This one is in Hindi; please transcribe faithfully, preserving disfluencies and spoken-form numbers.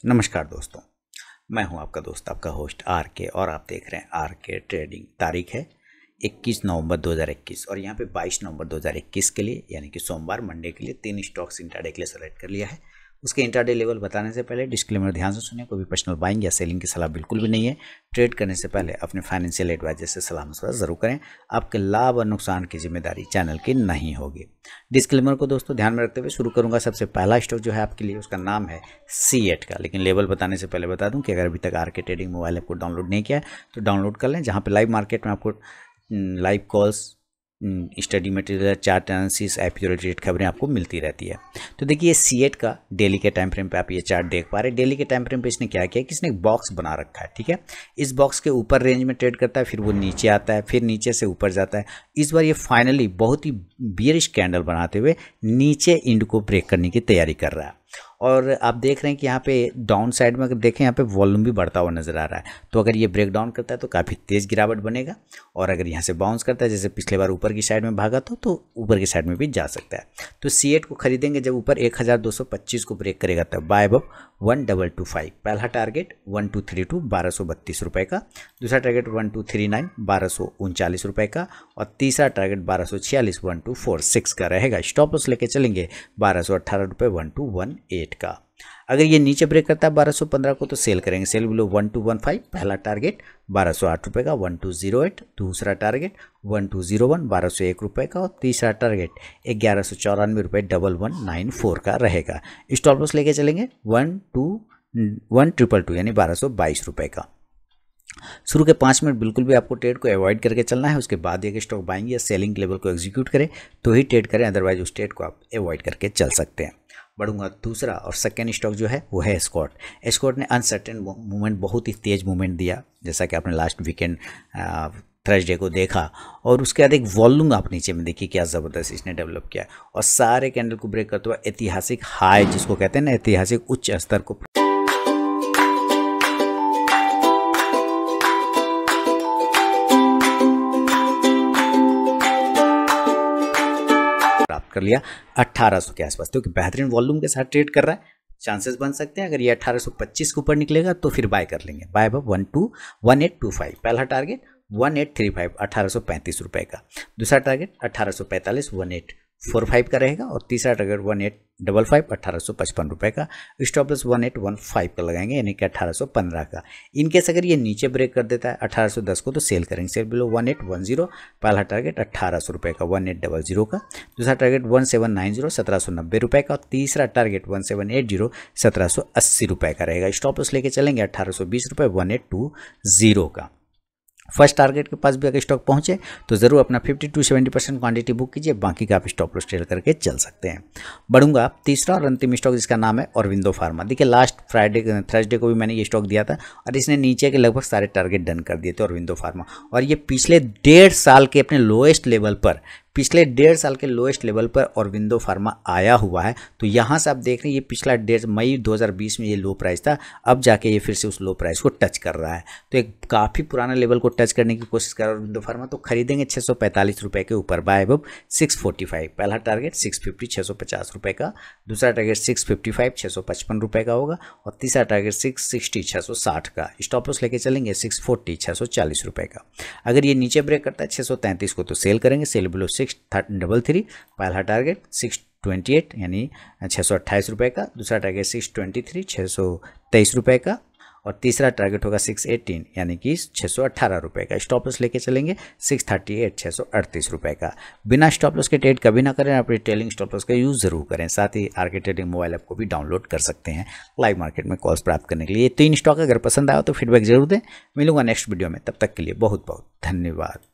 नमस्कार दोस्तों, मैं हूं आपका दोस्त आपका होस्ट आर के और आप देख रहे हैं आर के ट्रेडिंग। तारीख है इक्कीस नवंबर दो हज़ार इक्कीस और यहां पे बाईस नवंबर दो हज़ार इक्कीस के लिए यानी कि सोमवार मंडे के लिए तीन स्टॉक्स इंट्राडे के लिए सेलेक्ट कर लिया है। उसके इंट्राडे लेवल बताने से पहले डिस्क्लेमर ध्यान से सुनिए। कोई भी पर्सनल बाइंग या सेलिंग की सलाह बिल्कुल भी नहीं है। ट्रेड करने से पहले अपने फाइनेंशियल एडवाइजर से सलाह मशवरा जरूर करें। आपके लाभ और नुकसान की जिम्मेदारी चैनल की नहीं होगी। डिस्क्लेमर को दोस्तों ध्यान में रखते हुए शुरू करूंगा। सबसे पहला स्टॉक जो है आपके लिए उसका नाम है सीएट का। लेकिन लेवल बताने से पहले बता दूं कि अगर अभी तक R K trading mobile app को डाउनलोड नहीं किया है तो डाउनलोड कर लें, जहां पे लाइव मार्केट में आपको live calls, study material, chart analysis, IPO related खबरें आपको मिलती रहती है। तो देखिए सीएट का डेली के टाइम फ्रेम पे आप ये चार्ट देख पा रहे हैं। डेली के टाइम फ्रेम पे इसने क्या किया कि इसने एक बॉक्स बना रखा है, ठीक है। इस बॉक्स के ऊपर रेंज में ट्रेड करता है, फिर वो नीचे आता है, फिर नीचे से ऊपर जाता है। इस बार ये फाइनली बहुत ही बियरिश कैंडल बनाते हुए नीचे इंड को ब्रेक करने की तैयारी कर रहा है। और आप देख रहे हैं कि यहाँ पे डाउन साइड में अगर देखें यहाँ पे वॉल्यूम भी बढ़ता हुआ नजर आ रहा है। तो अगर ये ब्रेक डाउन करता है तो काफ़ी तेज़ गिरावट बनेगा, और अगर यहाँ से बाउंस करता है जैसे पिछले बार ऊपर की साइड में भागा तो तो ऊपर की साइड में भी जा सकता है। तो सीएट को खरीदेंगे जब ऊपर एक हज़ार दो सौ पच्चीस को ब्रेक करेगा तब buy above one double two five. पहला target one two three two बारह सौ बत्तीस रुपये का, दूसरा target one two three nine बारह सौ उनचालीस रुपये का, और तीसरा टारगेट बारह सौ छियालीस वन टू फोर सिक्स का रहेगा। स्टॉप लॉस लेके चलेंगे बारह सौ अट्ठारह रुपये वन टू वन एट का। अगर ये नीचे ब्रेक करता है बारह सौ पंद्रह को तो सेल करेंगे, sell below one two one five. पहला टारगेट बारह सौ आठ रुपये का वन टू जीरो एट, दूसरा target one two zero one बारह सौ एक रुपये का, और तीसरा टारगेट ग्यारह सौ चौरानवे रुपये डबल वन नाइन फोर का रहेगा। स्टॉप लॉस लेके चलेंगे one two one triple two यानी बारह सौ बाईस रुपये का। शुरू के पाँच मिनट बिल्कुल भी आपको ट्रेड को अवॉइड करके चलना है। उसके बाद एक स्टॉक बाइंग या सेलिंग लेवल को एग्जीक्यूट करें तो ही ट्रेड करें, अदरवाइज उस ट्रेड को आप अवॉइड करके चल सकते हैं। बढ़ूंगा दूसरा और सेकेंड स्टॉक जो है वो है एस्कॉर्ट। एस्कॉर्ट ने अनसर्टेन मूवमेंट, बहुत ही तेज मूवमेंट दिया, जैसा कि आपने लास्ट वीकेंड थर्सडे को देखा, और उसके बाद एक वॉल्यूम आप नीचे में देखिए क्या ज़बरदस्त इसने डेवलप किया, और सारे कैंडल को ब्रेक करते हुए ऐतिहासिक हाई, जिसको कहते हैं ना ऐतिहासिक उच्च स्तर को कर लिया अठारह सौ के आसपास। क्योंकि बेहतरीन वॉल्यूम के साथ ट्रेड कर रहा है, चांसेस बन सकते हैं अगर ये अठारह सौ पच्चीस के ऊपर निकलेगा तो फिर बाय कर लेंगे, buy above one two one eight two five. पहला target one eight three five अठारह सौ पैंतीस रुपये का, दूसरा टारगेट अठारह सौ पैंतालीस वन एट फोर फाइव का रहेगा, और तीसरा target one eight double five अठारह सौ पचपन रुपये का। Stop loss one eight one five का लगाएंगे यानी कि अठारह सौ पंद्रह का। इनकेस अगर ये नीचे ब्रेक कर देता है अठारह सौ दस को तो सेल करेंगे, sell below one eight one zero. पहला टारगेट अठारह सौ रुपये का वन एट डबल जीरो का, दूसरा target one seven nine zero सत्रह सौ नब्बे रुपये का, और तीसरा target one seven eight zero सत्रह सौ अस्सी रुपये का रहेगा। स्टॉप लॉस लेके चलेंगे अठारह सौ बीस रुपये वन एट टू जीरो का। फर्स्ट टारगेट के पास भी अगर स्टॉक पहुंचे तो जरूर अपना fifty to seventy percent quantity book कीजिए, बाकी का आप स्टॉप लॉस ट्रेड करके चल सकते हैं। बढ़ूंगा तीसरा और अंतिम स्टॉक जिसका नाम है ऑरबिंदो फार्मा। देखिए लास्ट फ्राइडे थर्सडे को भी मैंने ये स्टॉक दिया था और इसने नीचे के लगभग सारे टारगेट डन कर दिए थे ऑरबिंदो फार्मा, और ये पिछले डेढ़ साल के अपने लोएस्ट लेवल पर पिछले डेढ़ साल के लोएस्ट लेवल पर ऑरबिंदो फार्मा आया हुआ है। तो यहाँ से आप देख रहे हैं ये पिछला डेढ़ मई दो हज़ार बीस में ये लो प्राइस था, अब जाके ये फिर से उस लो प्राइस को टच कर रहा है। तो एक काफ़ी पुराना लेवल को टच करने की कोशिश कर रहा है ऑरबिंदो फार्मा, तो खरीदेंगे छः सौ पैंतालीस रुपये के ऊपर, buy above six forty five. पहला टारगेट सिक्स फिफ्टी छः सौ पचास रुपये का, दूसरा टारगेट सिक्स फिफ्टी फाइव छः सौ पचपन रुपये का होगा, और तीसरा टारगेट सिक्स सिक्सटी छः सौ साठ का। स्टॉप लॉस लेके चलेंगे सिक्स फोर्टी छः सौ चालीस रुपये का। अगर ये नीचे ब्रेक करता है छः सौ तैंतीस को तो सेल करेंगे, sell below six double three. पहला टारगेट सिक्स ट्वेंटी एट यानी छः सौ अट्ठाईस रुपये का, दूसरा टारगेट सिक्स ट्वेंटी थ्री छः सौ तेईस रुपये का, और तीसरा टारगेट होगा सिक्स एटीन यानी कि छः सौ अट्ठारह रुपये का। स्टॉप लॉस लेके चलेंगे सिक्स थर्टी एट छः सौ अड़तीस रुपये का। बिना स्टॉप लॉस के ट्रेड कभी ना करें, अपने ट्रेलिंग स्टॉप लॉस का यूज़ जरूर करें। साथ ही R K trading mobile app को भी डाउनलोड कर सकते हैं लाइव मार्केट में कॉल्स प्राप्त करने के लिए। ये तीन स्टॉक अगर पसंद आया तो फीडबैक जरूर दें। मिलूंगा नेक्स्ट वीडियो में, तब तक के लिए बहुत बहुत धन्यवाद।